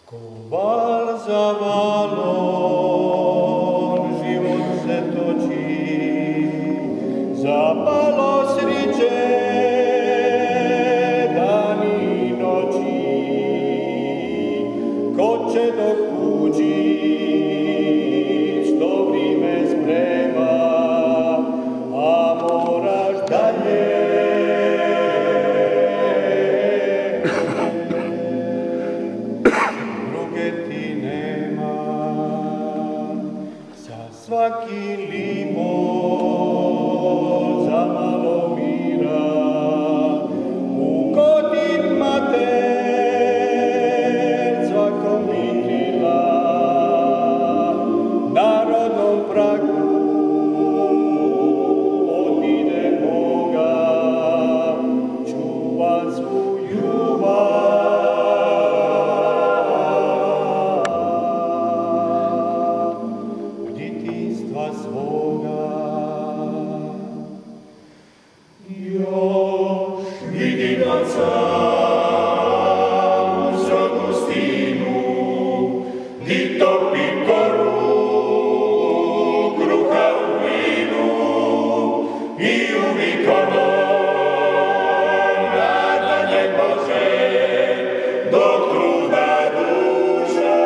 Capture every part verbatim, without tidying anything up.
Val za valom život se toči, zapalo sriče dani i noći. Ko će do kući što vrime sprema, a moraš dalje. Svaki limon za malo mira, u kotin mater svakom vitila, na rodnom pragu odide Boga, čuva svu ljubav. Svoga. Još vidim oca uz rodnu stinu, di topi koru kruha u vinu i uvijek ono nadanje Bože dok truda duša.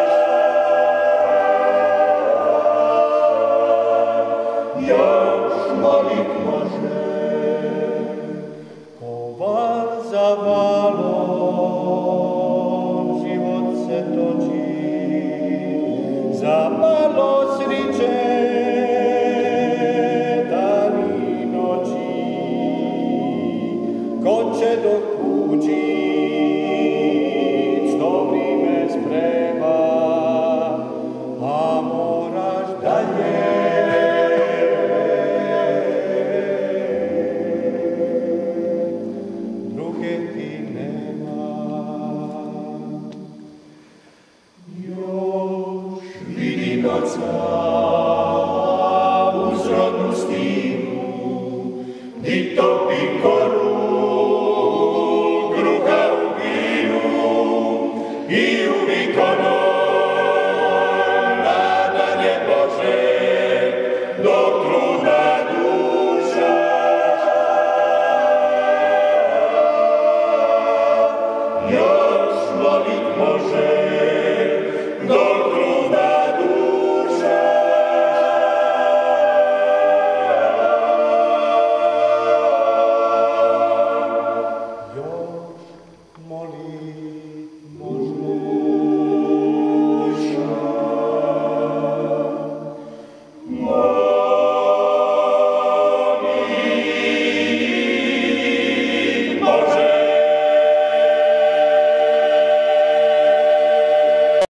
Još molit može, ko val za valom život se toči, zapalo sriče dani i noći. Ko će do kući što vrime sprema, a moraš dalje. Oca uz rodnu stinu, di topi koru kruha u vinu i uvijek ono nadanje Bože dok truda duša. Još molit može,